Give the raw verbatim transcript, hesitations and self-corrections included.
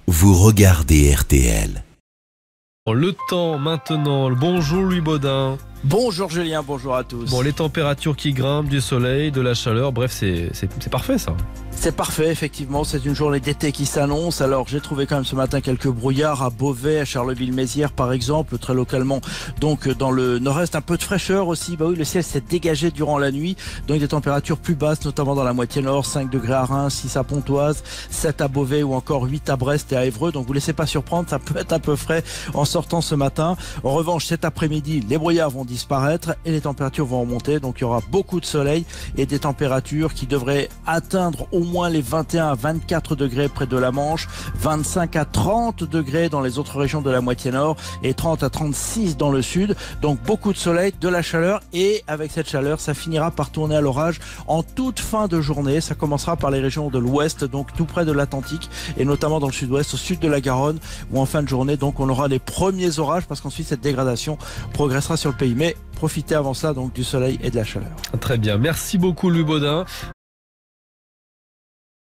vous regardez R T L. Le temps maintenant, bonjour Louis Baudin. Bonjour Julien, bonjour à tous. Bon, les températures qui grimpent, du soleil, de la chaleur, bref, c'est, c'est, c'est parfait ça. C'est parfait, effectivement, c'est une journée d'été qui s'annonce. Alors j'ai trouvé quand même ce matin quelques brouillards à Beauvais, à Charleville-Mézières par exemple, très localement. Donc dans le nord-est, un peu de fraîcheur aussi. Bah oui, le ciel s'est dégagé durant la nuit, donc des températures plus basses, notamment dans la moitié nord, cinq degrés à Reims, six à Pontoise, sept à Beauvais ou encore huit à Brest et à Évreux. Donc vous laissez pas surprendre, ça peut être un peu frais en sortant ce matin. En revanche, cet après-midi, les brouillards vont disparaître et les températures vont remonter. Donc il y aura beaucoup de soleil et des températures qui devraient atteindre au moins les vingt et un à vingt-quatre degrés près de la Manche, vingt-cinq à trente degrés dans les autres régions de la moitié nord et trente à trente-six dans le sud. Donc beaucoup de soleil, de la chaleur et avec cette chaleur, ça finira par tourner à l'orage en toute fin de journée. Ça commencera par les régions de l'ouest, donc tout près de l'Atlantique et notamment dans le sud-ouest, au sud de la Garonne où en fin de journée, donc on aura les premiers orages parce qu'ensuite cette dégradation progressera sur le pays. Mais profitez avant ça donc du soleil et de la chaleur. Très bien, merci beaucoup Louis Baudin.